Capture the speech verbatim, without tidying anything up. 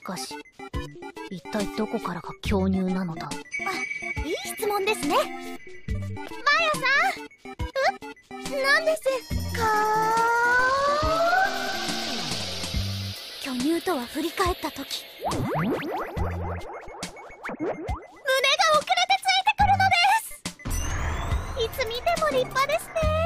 かし一体どこからが巨乳なのだ。 あ、いい質問ですね。マヤさん。うなんですか。巨乳とは振り返った時、胸が遅れてついてくるのです。いつ見ても立派ですね。